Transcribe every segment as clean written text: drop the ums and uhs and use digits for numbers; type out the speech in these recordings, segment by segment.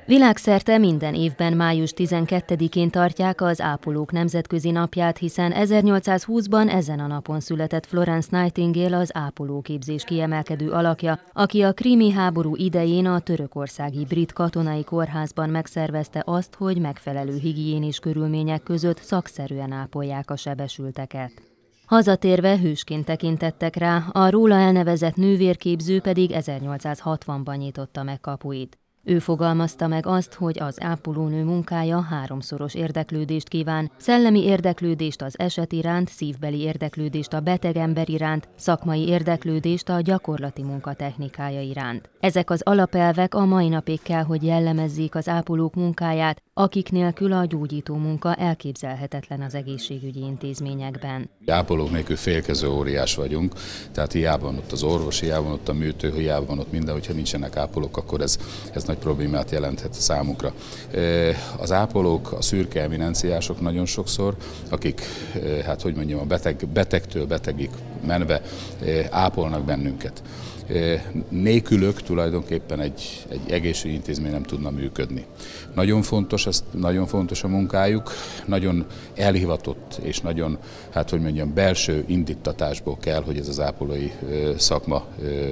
Világszerte minden évben május 12-én tartják az ápolók nemzetközi napját, hiszen 1820-ban ezen a napon született Florence Nightingale, az ápolóképzés kiemelkedő alakja, aki a krími háború idején a törökországi brit katonai kórházban megszervezte azt, hogy megfelelő higiénis körülmények között szakszerűen ápolják a sebesülteket. Hazatérve hősként tekintettek rá, a róla elnevezett nővérképző pedig 1860-ban nyitotta meg kapuit. Ő fogalmazta meg azt, hogy az ápolónő munkája háromszoros érdeklődést kíván: szellemi érdeklődést az eset iránt, szívbeli érdeklődést a beteg ember iránt, szakmai érdeklődést a gyakorlati munka technikája iránt. Ezek az alapelvek a mai napig kell, hogy jellemezzék az ápolók munkáját, akik nélkül a gyógyító munka elképzelhetetlen az egészségügyi intézményekben. Ápolók nélkül félkező óriás vagyunk, tehát hiába van ott az orvos, hiába van ott a műtő, hiába van ott minden, hogyha nincsenek ápolók, akkor ez nagy problémát jelenthet számunkra. Az ápolók, a szürke eminenciások nagyon sokszor, akik, a betegtől betegig menve ápolnak bennünket. Nélkülök tulajdonképpen egy egészségügyi intézmény nem tudna működni. Nagyon fontos a munkájuk, nagyon elhivatott és nagyon, belső indítatásból kell, hogy ez az ápolói szakma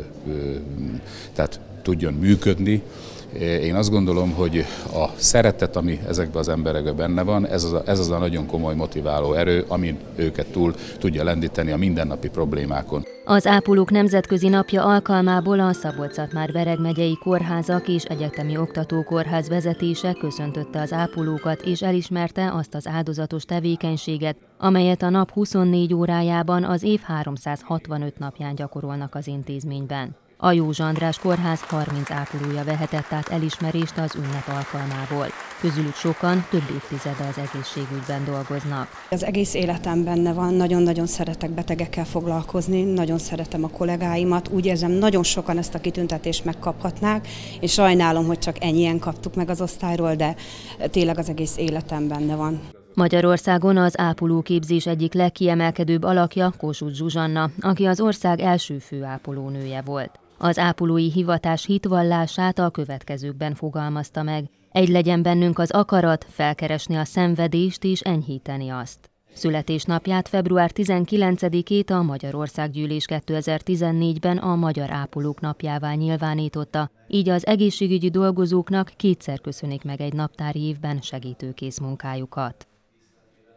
tudjon működni. Én azt gondolom, hogy a szeretet, ami ezekben az emberekben benne van, ez az a nagyon komoly motiváló erő, ami őket túl tudja lendíteni a mindennapi problémákon. Az ápolók nemzetközi napja alkalmából a Szabolcs-Szatmár-Bereg megyei kórházak és egyetemi oktatókórház vezetése köszöntötte az ápolókat és elismerte azt az áldozatos tevékenységet, amelyet a nap 24 órájában az év 365 napján gyakorolnak az intézményben. A Józsa András Kórház 30 ápolója vehetett át elismerést az ünnep alkalmából. Közülük sokan több évtizede az egészségügyben dolgoznak. Az egész életem benne van, nagyon-nagyon szeretek betegekkel foglalkozni, nagyon szeretem a kollégáimat, úgy érzem, nagyon sokan ezt a kitüntetést megkaphatnák, és sajnálom, hogy csak ennyien kaptuk meg az osztályról, de tényleg az egész életem benne van. Magyarországon az ápolóképzés egyik legkiemelkedőbb alakja Kossuth Zsuzsanna, aki az ország első főápolónője volt. Az ápolói hivatás hitvallását a következőkben fogalmazta meg: egy legyen bennünk az akarat, felkeresni a szenvedést és enyhíteni azt. Születésnapját, február 19-ét a Magyarországgyűlés 2014-ben a Magyar Ápolók napjává nyilvánította, így az egészségügyi dolgozóknak kétszer köszönik meg egy naptári évben segítőkész munkájukat.